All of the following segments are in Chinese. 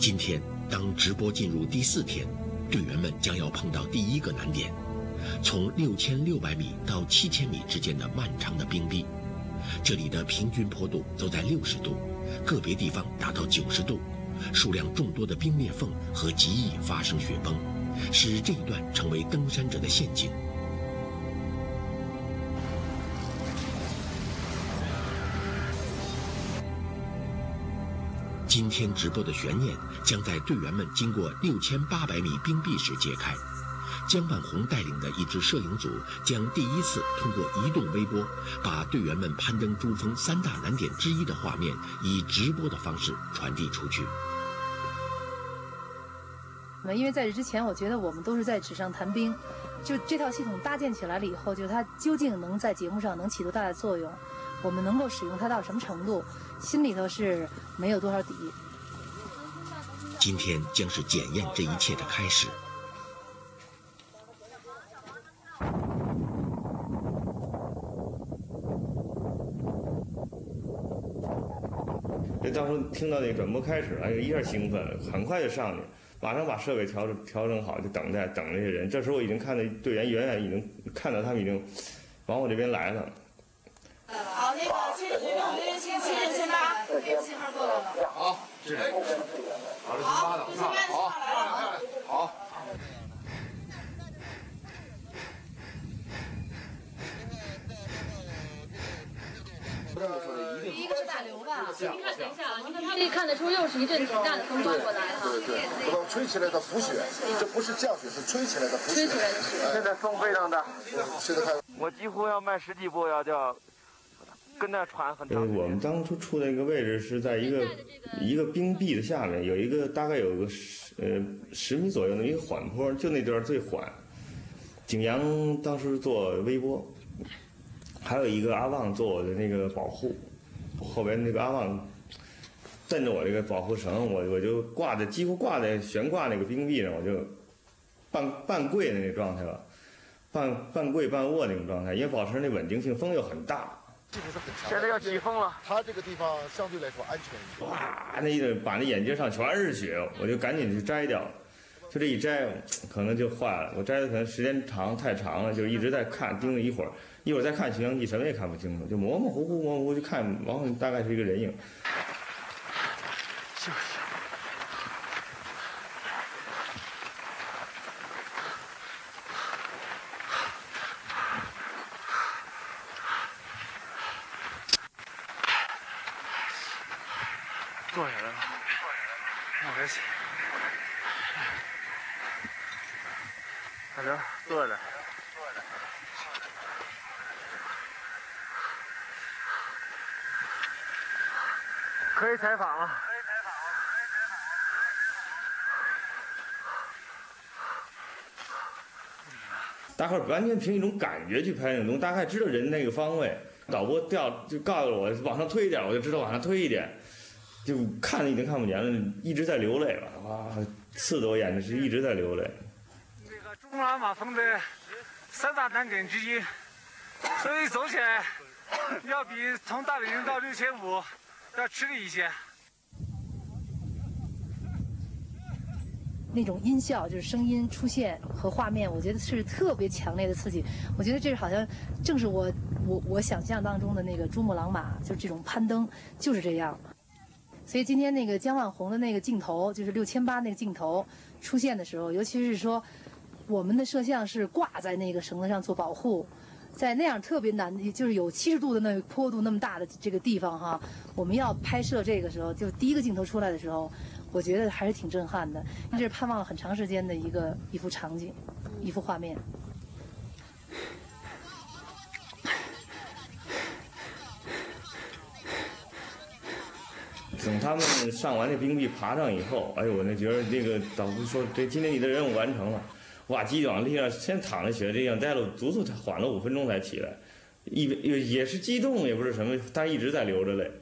今天，当直播进入第4天，队员们将要碰到第一个难点，从6600米到7000米之间的漫长的冰壁。这里的平均坡度都在60度，个别地方达到90度，数量众多的冰裂缝和极易发生雪崩，使这一段成为登山者的陷阱。今天直播的悬念将在队员们经过6800米冰壁时揭开。姜万红带领的一支摄影组将第一次通过移动微波，把队员们攀登珠峰3大难点之一的画面以直播的方式传递出去。 因为在这之前，我觉得我们都是在纸上谈兵，就这套系统搭建起来了以后，就它究竟能在节目上能起多大的作用，我们能够使用它到什么程度，心里头是没有多少底。 今天将是检验这一切的开始。 当时听到那个转播开始，哎，一下兴奋了，很快就上去，马上把设备调整好，就等这些人。这时候我已经看到队员远远已经看到他们已经往我这边来了。 好，那个766778，信号过来了。 好，这是好的，好。 第一个是大刘吧？ 您看，等一下啊，可以看得出又是一阵挺大的风刮过来哈。 对，这都吹起来的浮雪，这不是降雪，是吹起来的浮雪。 吹起来的雪。 现在风非常大， 现在看我几乎要迈10几步要跟那船很长。 我们当初处的一个位置是在一个冰壁的下面，有一个大概有个10米左右的一个缓坡，就那段最缓。景阳当时做微波。还有一个阿旺做我的那个保护，后边那个阿旺蹬着我这个保护绳，我就几乎挂在悬挂那个冰壁上，我就半跪的那个状态了，半跪半卧那种状态，也保持那稳定性，风又很大。 现在要起风了， 它这个地方相对来说安全一点。 哇，那把那眼镜上全是雪，我就赶紧去摘掉，就这一摘，可能就坏了。我摘的可能时间太长了，就一直在看，盯了一会儿再看巡洋机，什么也看不清楚，就模模糊糊就看，往后大概是一个人影。 坐下来了，我还行。大刘，坐着。可以采访了。 大伙儿完全凭一种感觉去拍那种东西，大概知道人那个方位。导播就告诉我往上推一点，我就知道往上推一点，就看的已经看不见了，一直在流泪了，哇，刺得我眼睛是一直在流泪。 这个珠穆朗玛峰的3大难点之一，所以走起来要比从大本营到6500要吃力一些。 那种音效就是声音出现和画面，我觉得是特别强烈的刺激。我觉得这好像正是我想象当中的那个珠穆朗玛，就是这种攀登就是这样。所以今天那个姜万红的那个镜头，就是6800那个镜头出现的时候，尤其是说我们的摄像是挂在那个绳子上做保护。在那样特别难，就是有70度的那个坡度那么大的这个地方哈，我们要拍摄这个时候，就第一个镜头出来的时候，我觉得还是挺震撼的，这是盼望了很长时间的一幅场景，一幅画面。 等他们上完那冰壁爬上以后，哎呦，我那觉得这个导播说，这今天你的任务完成了。哇！激动，立上先躺在雪地上待了足足缓了5分钟才起来，也是激动，也不是什么，但一直在流着泪。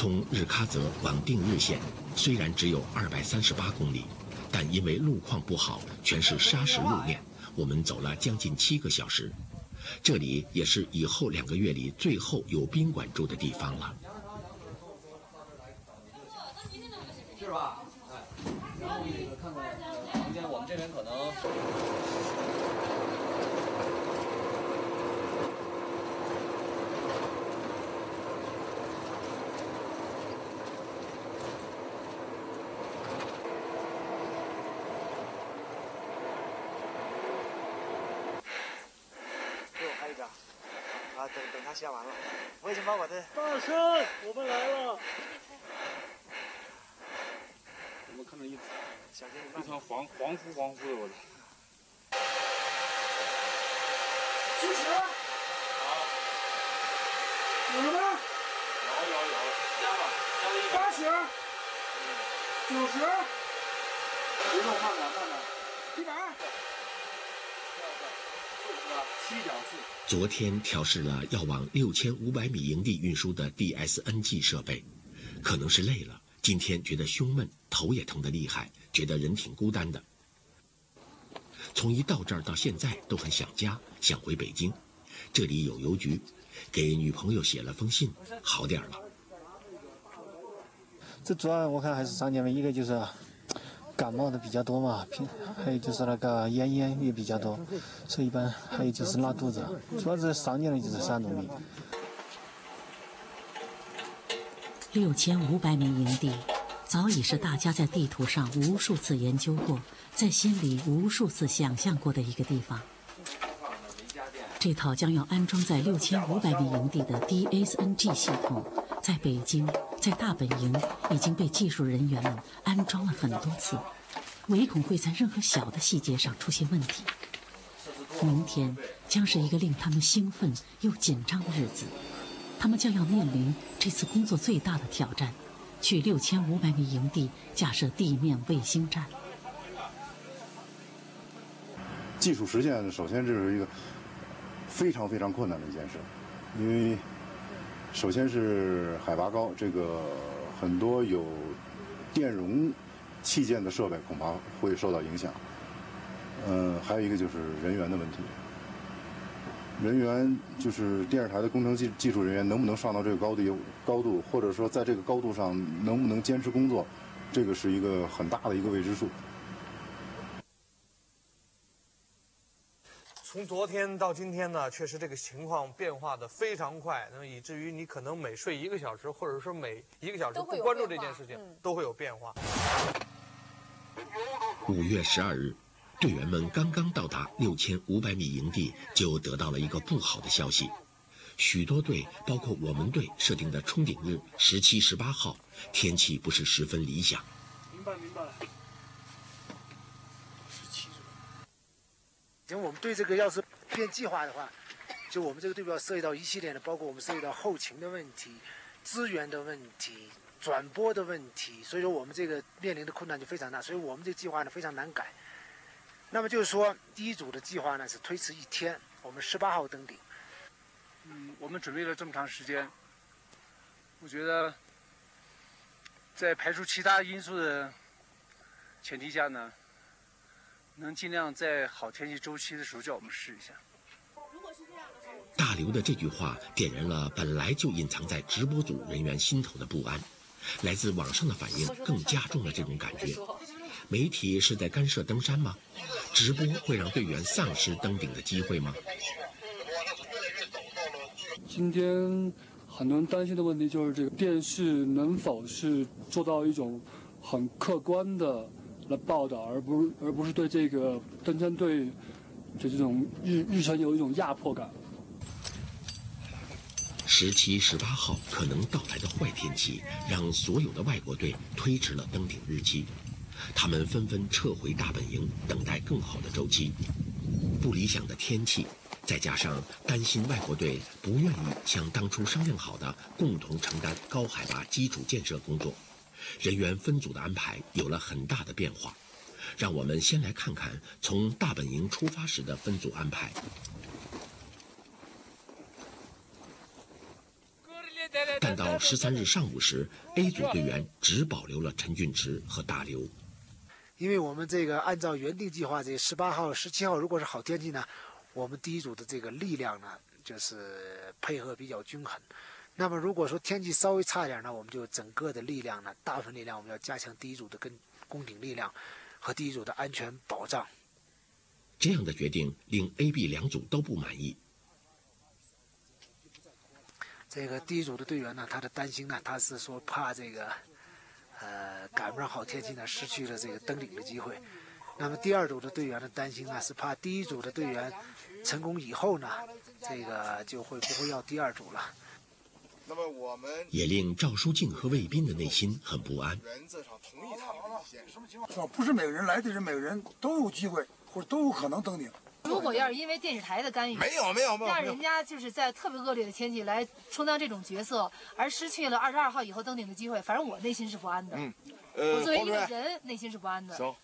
从日喀则往定日县，虽然只有238公里，但因为路况不好，全是砂石路面，我们走了将近7个小时。这里也是以后2个月里最后有宾馆住的地方了。 是吧？哎，然后那个看看房间，我们这边可能。 等他下完了，我已经把我的大声，我们来了。 我们看到一团黄乎的，我的。 90。好。有了吗？ 有，加了 180。90。 不用慢点 ，100。 昨天调试了要往6500米营地运输的 DSNG 设备，可能是累了，今天觉得胸闷，头也疼得厉害，觉得人挺孤单的。从一到这儿到现在都很想家，想回北京。这里有邮局，给女朋友写了封信，好点了。 这主要我看还是3件呗，一个就是感冒的比较多嘛，还有就是那个咽也比较多，所以一般还有就是拉肚子，主要是常见的就是3种病。 6500米营地，早已是大家在地图上无数次研究过，在心里无数次想象过的一个地方。这套将要安装在6500米营地的 DSNG 系统，在北京，在大本营已经被技术人员们安装了很多次，唯恐会在任何小的细节上出现问题。明天将是一个令他们兴奋又紧张的日子，他们将要面临这次工作最大的挑战，去6500米营地架设地面卫星站。 技术实现，首先这是一个非常非常困难的一件事，因为首先是海拔高，这个很多有电容器件的设备恐怕会受到影响。还有一个就是人员的问题，人员就是电视台的工程技术人员能不能上到这个高度，或者说在这个高度上能不能坚持工作，这个是一个很大的一个未知数。 从昨天到今天呢，确实这个情况变化的非常快，那么以至于你可能每睡1个小时，或者说每1个小时不关注这件事情，都会有变化。 5月12日，队员们刚刚到达6500米营地，就得到了一个不好的消息：许多队，包括我们队设定的冲顶日17、18号，天气不是十分理想。 明白。 因为我们对这个要是变计划的话，就我们这个队伍要涉及到一系列的，包括我们涉及到后勤的问题、资源的问题、转播的问题，所以说我们这个面临的困难就非常大，所以我们这个计划呢非常难改。那么就是说，第一组的计划呢是推迟1天，我们18号登顶。 我们准备了这么长时间，我觉得在排除其他因素的前提下呢，能尽量在好天气周期的时候叫我们试一下。 大刘的这句话点燃了本来就隐藏在直播组人员心头的不安，来自网上的反应更加重了这种感觉。媒体是在干涉登山吗？直播会让队员丧失登顶的机会吗？ 今天很多人担心的问题就是这个电视能否是做到一种很客观的来报道，而不是对这个登山队这种日程有一种压迫感。 17、18号可能到来的坏天气，让所有的外国队推迟了登顶日期。他们纷纷撤回大本营，等待更好的周期。不理想的天气，再加上担心外国队不愿意像当初商量好的共同承担高海拔基础建设工作，人员分组的安排有了很大的变化。让我们先来看看从大本营出发时的分组安排。 但到13日上午时 ，A 组队员只保留了陈俊池和大刘。 因为我们这个按照原定计划，这18号、17号如果是好天气呢，我们第一组的这个力量呢，就是配合比较均衡。那么如果说天气稍微差一点呢，我们就整个的力量呢，大部分力量我们要加强第一组的跟攻顶力量和第一组的安全保障。 这样的决定令 A、B 两组都不满意。 这个第一组的队员呢，他的担心呢，他是说怕这个赶不上好天气呢，失去了这个登顶的机会。那么第二组的队员的担心呢，是怕第一组的队员成功以后呢，这个就不会要第二组了。 那么我们也令赵书静和魏斌的内心很不安。 原则上同意他们的意见，什么情况？ 是吧？不是每个人来的人，每个人都有机会或者都有可能登顶。 如果要是因为电视台的干预， 没有， 让人家就是在特别恶劣的天气来充当这种角色，而失去了22号以后登顶的机会，反正我内心是不安的。我作为一个人，内心是不安的。 行。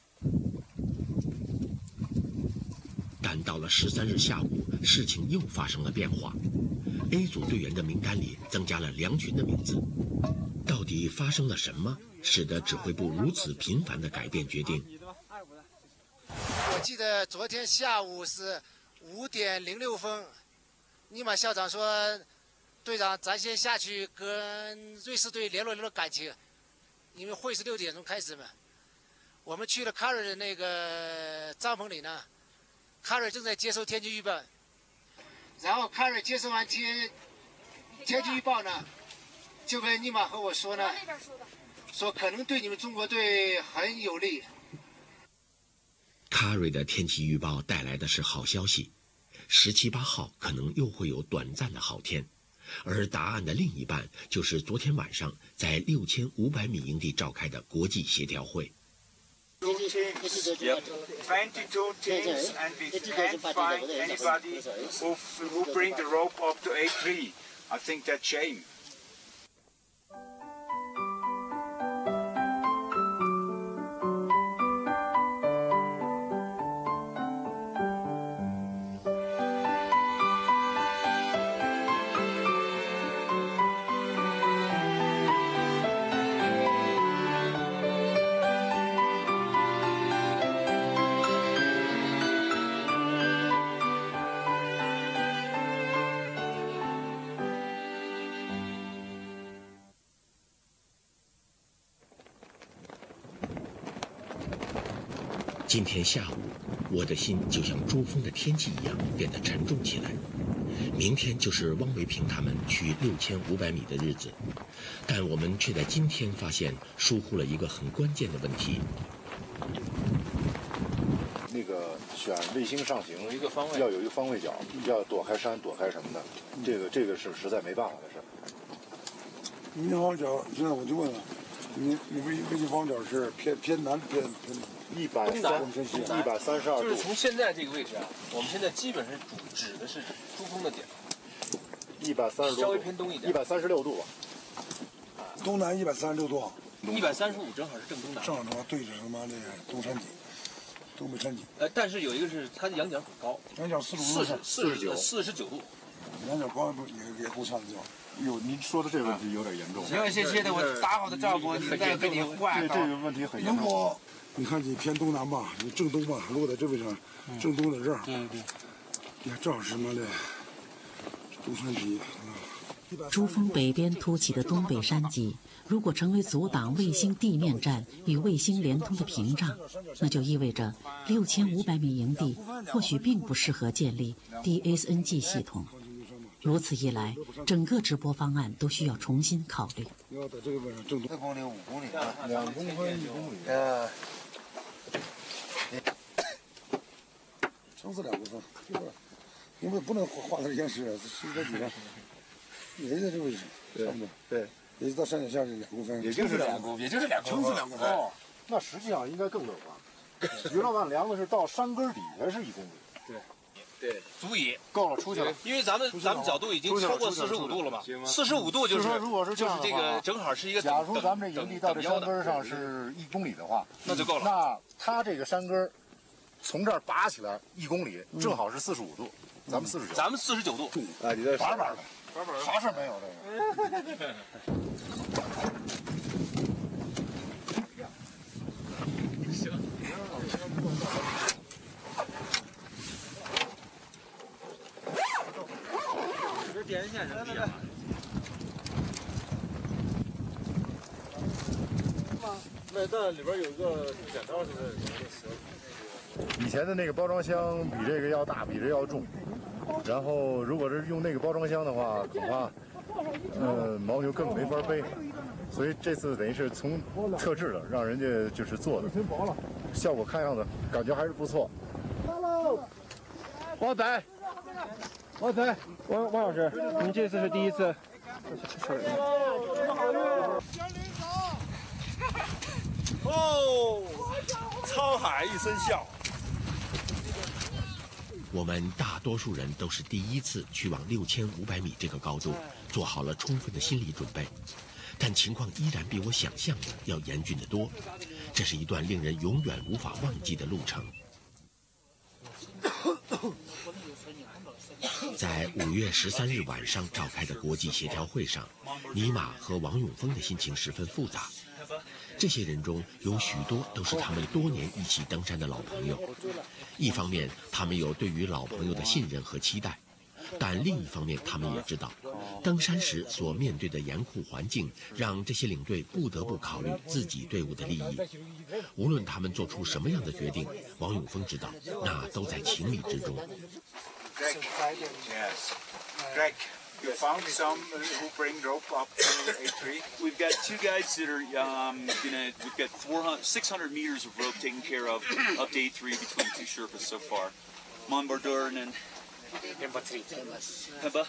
但到了13日下午，事情又发生了变化。A 组队员的名单里增加了梁群的名字，到底发生了什么，使得指挥部如此频繁地改变决定？ 我记得昨天下午是5点06分，尼玛校长说：“队长，咱先下去跟瑞士队联络感情，因为会是6点钟开始嘛。”我们去了卡瑞的那个帐篷里呢，卡瑞正在接收天气预报。然后卡瑞接收完天气预报呢，就跟尼玛和我说呢，说可能对你们中国队很有利。 卡瑞的天气预报带来的是好消息，17、18号可能又会有短暂的好天，而答案的另一半就是昨天晚上在6500米营地召开的国际协调会。 22 teams, and we can't find anybody who bring the rope up to A3. I think that's shame. 今天下午，我的心就像珠峰的天气一样变得沉重起来。明天就是汪维平他们去6500米的日子，但我们却在今天发现疏忽了一个很关键的问题。 那个选卫星上行要有一个方位角，要躲开山，躲开什么的，这个是实在没办法的事。 你方角现在我就问了，你卫星方角是偏南偏 132度， 就是从现在这个位置啊，我们现在基本是指的是珠峰的点 ，130度， 稍微偏东一点 ，136度吧。 东南136度 ，135正好是正东南， 正好他妈对着他妈的东山脊，东北山脊。 但是有一个是它的仰角很高， 仰角 49度， 仰角高也够呛的叫。 哟，您说的这个问题有点严重。 行，谢的，我打好的照顾，你再给你换。 这个问题很严重。 如果你看你偏东南吧，你正东吧，落在这位置，正东在这儿。对。呀，正好是他妈的东山脊。 珠峰北边凸起的东北山脊，如果成为阻挡卫星地面站与卫星联通的屏障，那就意味着6500米营地或许并不适合建立 DSNG 系统。如此一来，整个直播方案都需要重新考虑。 要在这个位置正东4公里、5公里，2公分、1公里。撑死2公分，因为不能画在岩石，是在底下，也是在这位置，差不多。对，也是到山脚下是2公分， 也就是2公分， 撑死2公分。 哦，那实际上应该更乐观。于老板量的是到山根底下是1公里。 对，足以够了，出去了。 因为咱们角度已经超过45度了嘛，45度就是说，如果是这样的话， 就是这个正好是一个。 假如咱们这营地到这山根上是1公里的话， 那就够了。 那它这个山根从这儿拔起来1公里，正好是45度，咱们49。 咱们49度。 哎，你这板的， 啥事儿没有这个。 这电线是裂了。 那蛋里边有个剪刀似的。 以前的那个包装箱比这个要大，比这要重。然后如果是用那个包装箱的话，恐怕牦牛根本没法背。所以这次等于是从特制的，让人家就是做的，效果看样子感觉还是不错。 王仔，王老师，您这次是第一次。 哦，沧海一声笑。 我们大多数人都是第一次去往6500米这个高度，做好了充分的心理准备，但情况依然比我想象的要严峻得多。这是一段令人永远无法忘记的路程。在5月13日晚上召开的国际协调会上，尼玛和王永峰的心情十分复杂。这些人中有许多都是他们多年一起登山的老朋友，一方面他们有对于老朋友的信任和期待，但另一方面他们也知道，登山时所面对的严酷环境让这些领队不得不考虑自己队伍的利益。无论他们做出什么样的决定，王永峰知道那都在情理之中。 Greg, you found some who bring rope up to A3? We've got two guys that are we've got 600 meters of rope taken care of up to A3 between two Sherpas so far. Monbardurn and Heba.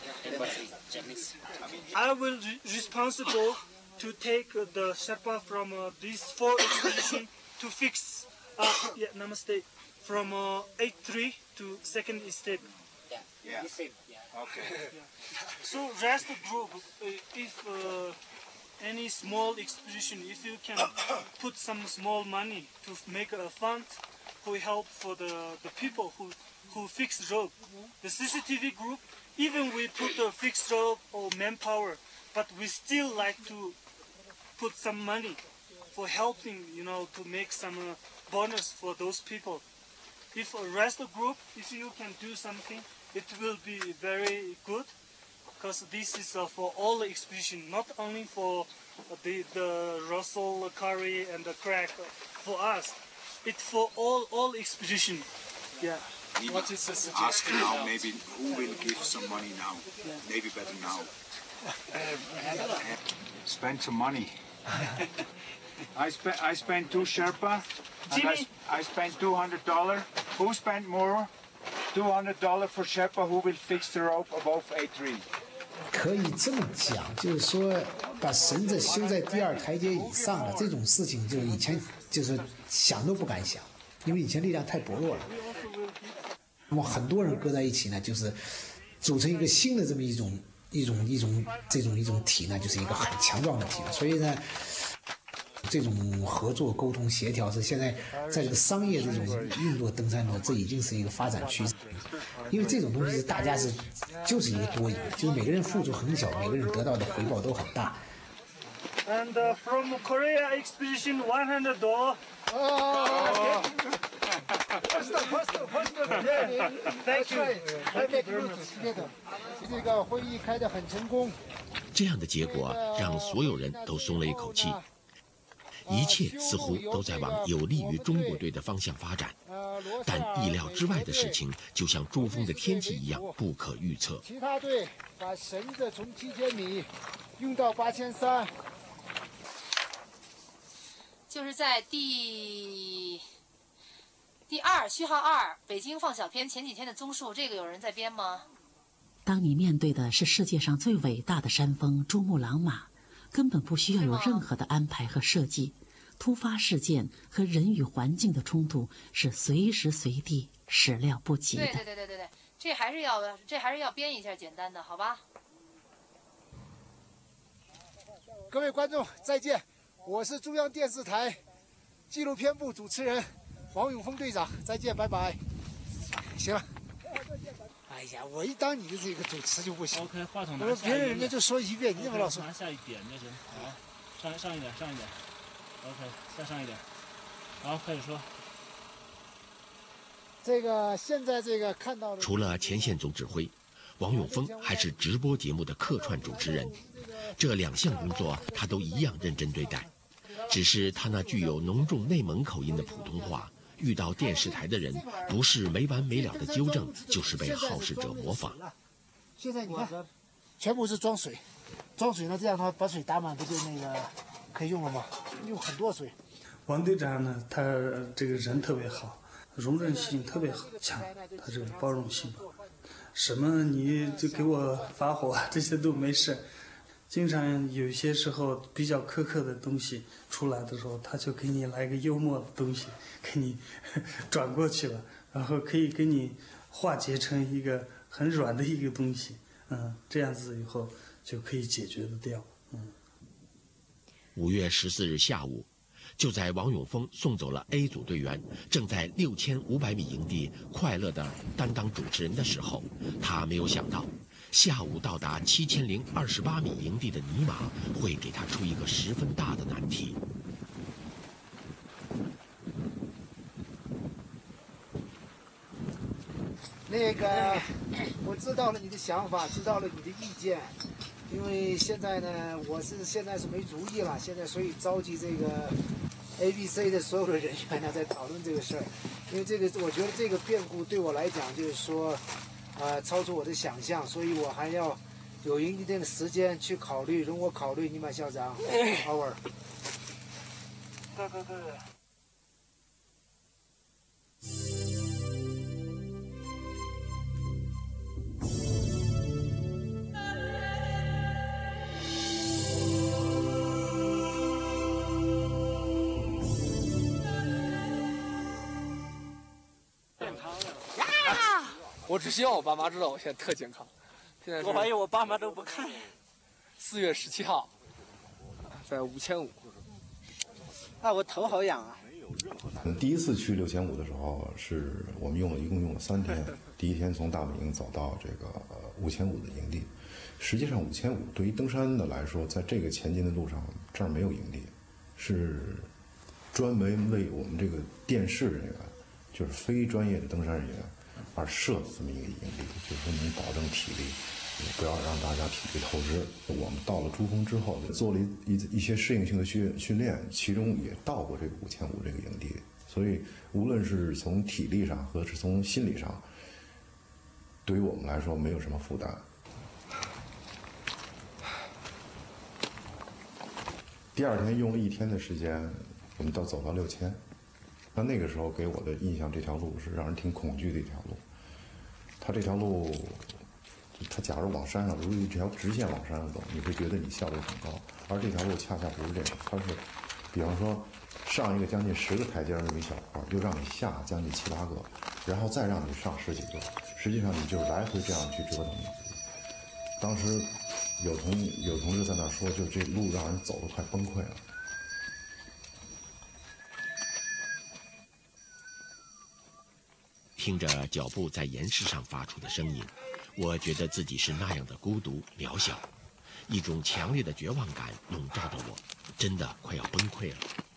I will be responsible to take the Sherpa from these 4 expeditions to fix Namaste from A3 to second step. Yeah. Okay. So rest group, if any small expedition, if you can put some small money to make a fund, who help for the people who fix rope. The CCTV group, even we put a fixed rope or manpower, but we still like to put some money for helping, to make some bonus for those people. If a rest group, if you can do something, it will be very good, because this is for all the expedition, not only for the Russell, Curry, and the Craig. For us, it's for all expedition. Yeah. What is the suggestion? Ask now, maybe who will give some money now? Yeah. Maybe better now. Spend some money. I spent 2 Sherpa. And I spent $200. Who spent more? $200 for Sherpa who will fix the rope above A3. 可以这么讲，就是说把绳子修在第2台阶以上了，这种事情就以前就是想都不敢想，因为以前力量太薄弱了。那么很多人搁在一起呢，就是组成一个新的这么一种体呢，就是一个很强壮的体了。所以呢，这种合作、沟通、协调是现在在这个商业这种运作登山中，这已经是一个发展趋势。因为这种东西是大家就是一个多赢，就是每个人付出很小，每个人得到的回报都很大。 And from Korea expedition, $100. Thank you. 这个会议开得很成功。 这样的结果让所有人都松了一口气。一切似乎都在往有利于中国队的方向发展，但意料之外的事情就像珠峰的天气一样不可预测。 其他队把绳子从7000米用到8300。 就是在第2序号2北京放小片前几天的综述，这个有人在编吗？ 当你面对的是世界上最伟大的山峰珠穆朗玛，根本不需要有任何的安排和设计。突发事件和人与环境的冲突是随时随地始料不及的。 对，这还是要编一下简单的，好吧？ 各位观众再见，我是中央电视台纪录片部主持人王永峰队长，再见，拜拜。行了。哎哎呀，我一当你的这个主持就不行。 OK， 话筒拿我说别人人家就说一遍，你怎么老说？ 拿下一点就行。好，上一点。OK， 再上一点。好，开始说。 这个现在这个看到的， 除了前线总指挥，王永峰还是直播节目的客串主持人，这2项工作他都一样认真对待。只是他那具有浓重内蒙口音的普通话，遇到电视台的人，不是没完没了的纠正，就是被好事者模仿。 现在你看，全部是装水，装水呢，这样的话把水打满，不就那个可以用了吗？用很多水。 王队长呢，他这个人特别好，容忍性特别强，他这个包容性吧，什么你就给我发火，这些都没事。经常有些时候比较苛刻的东西出来的时候，他就给你来个幽默的东西，给你转过去了，然后可以给你化解成一个很软的一个东西，这样子以后就可以解决得掉。 5月14日下午，就在王永峰送走了 A 组队员，正在6500米营地快乐地担当主持人的时候，他没有想到，下午到达7028米营地的尼玛会给他出一个十分大的难题。 那个，我知道了你的想法，知道了你的意见，因为现在呢，现在是没主意了，现在所以召集这个 ABC 的所有的人员呢在讨论这个事儿，因为这个我觉得这个变故对我来讲就是说，超出我的想象，所以我还要有一定的时间去考虑，容我考虑，尼玛校长 ，over。 对。 我只希望我爸妈知道我现在特健康。现在我怀疑我爸妈都不看。 4月17号，在5500。 我头好痒啊！ 第一次去6500的时候，是我们一共用了3天。第一天从大本营走到这个5500的营地。实际上5500对于登山的来说，在这个前进的路上，这儿没有营地，是专门为我们这个电视人员，就是非专业的登山人员而设的这么一个营地，就是说能保证体力。 也不要让大家体力透支。我们到了珠峰之后，做了一些适应性的训练，其中也到过这个5500这个营地，所以无论是从体力上和是从心理上，对于我们来说没有什么负担。第2天用了1天的时间，我们走到6000。那个时候给我的印象，这条路是让人挺恐惧的一条路。它这条路。 它假如往山上，如果一条直线往山上走，你会觉得你效率很高。而这条路恰恰不是这样，它是，比方说上一个将近10个台阶那么一小块，又让你下将近7、8个，然后再让你上10几个，实际上你就是来回这样去折腾你自己。当时有同志在那说，就这路让人走得快崩溃了。 听着脚步在岩石上发出的声音，我觉得自己是那样的孤独渺小，一种强烈的绝望感笼罩着我，真的快要崩溃了。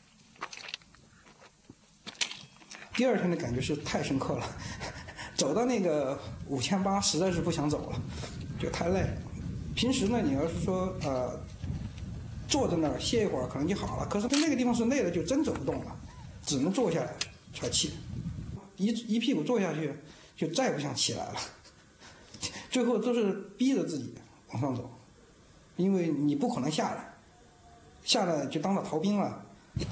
第2天的感觉是太深刻了，走到那个5800实在是不想走了，就太累了。平时呢，你要是说坐在那儿歇一会儿可能就好了，可是在那个地方是累了就真走不动了，只能坐下来喘气。 一屁股坐下去，就再不想起来了。最后都是逼着自己往上走，因为你不可能下来，下来就当了逃兵了。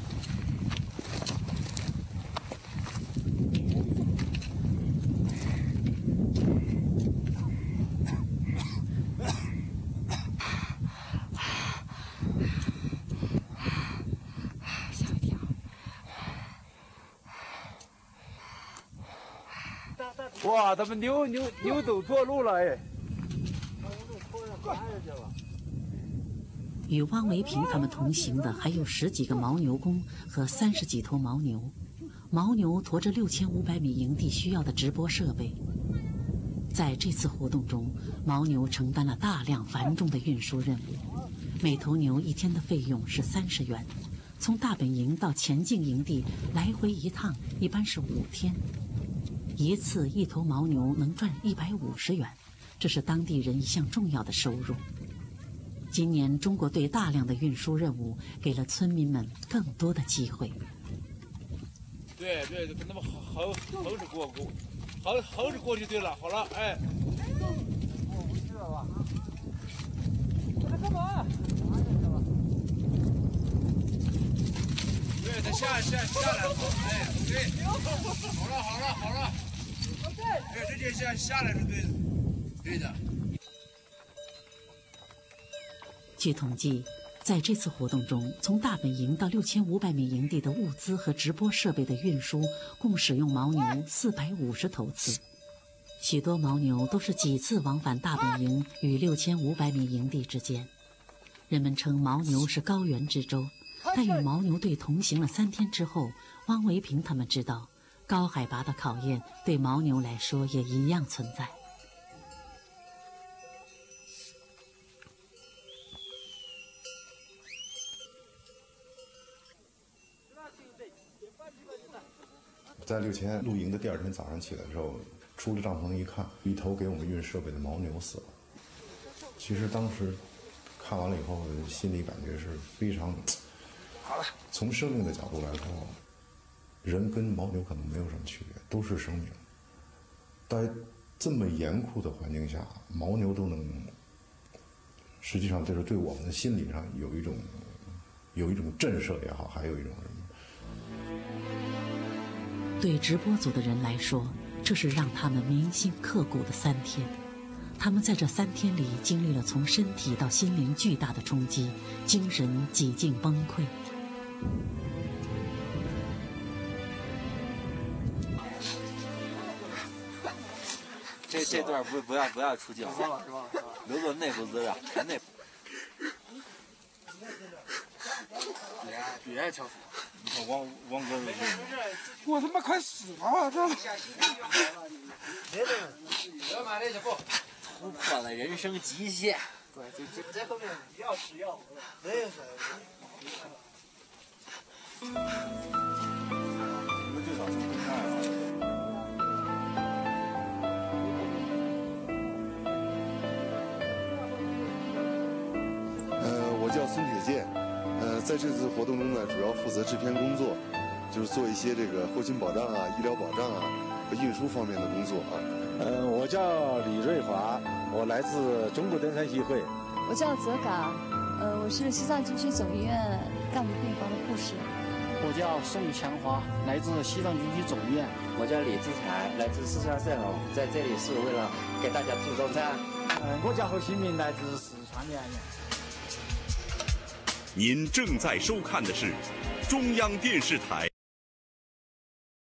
哇，他们牛走错路了哎！ 与汪维平他们同行的还有10几个牦牛工和30几头牦牛，牦牛驮着6500米营地需要的直播设备。 在这次活动中，牦牛承担了大量繁重的运输任务。每头牛1天的费用是30元，从大本营到前进营地来回一趟，一般是5天。一次1头牦牛能赚150元，这是当地人一项重要的收入。今年中国队大量的运输任务给了村民们更多的机会。 对，跟他们横着过，横着过就对了。好了，哎。我知道吧？我在干嘛？对，他下来，哎，对，好了，哎，直接下来是对的。 据统计，在这次活动中，从大本营到6500米营地的物资和直播设备的运输，共使用牦牛450头次。许多牦牛都是几次往返大本营与6500米营地之间。人们称牦牛是高原之舟，但与牦牛队同行了3天之后，汪维平他们知道，高海拔的考验对牦牛来说也一样存在。 在6000露营的第2天早上起来的时候，出了帐篷一看，一头给我们运设备的牦牛死了。其实当时看完了以后，心里感觉是非常好了。从生命的角度来说，人跟牦牛可能没有什么区别，都是生命。在这么严酷的环境下，牦牛都能，实际上就是对我们的心理上有一种震慑也好，还有一种什么。 对直播组的人来说，这是让他们铭心刻骨的3天。他们在这3天里经历了从身体到心灵巨大的冲击，精神几近崩溃。 这段不要出镜，留作内部资料，全内部。 别敲死你看汪哥， 我他妈快死了！这突破了人生极限。 对，就在后面要吃药，没有事。 我叫孙铁健，在这次活动中呢，主要负责制片工作，就是做一些这个后勤保障啊、医疗保障啊和运输方面的工作啊。 我叫李瑞华，我来自中国登山协会。 我叫泽岗，我是西藏军区总医院干部病房的护士。 我叫宋强华，来自西藏军区总医院。 我叫李志才，来自四川圣龙，在这里是为了给大家做中餐。 我叫侯新民，来自四川凉阳。 您正在收看的是中央电视台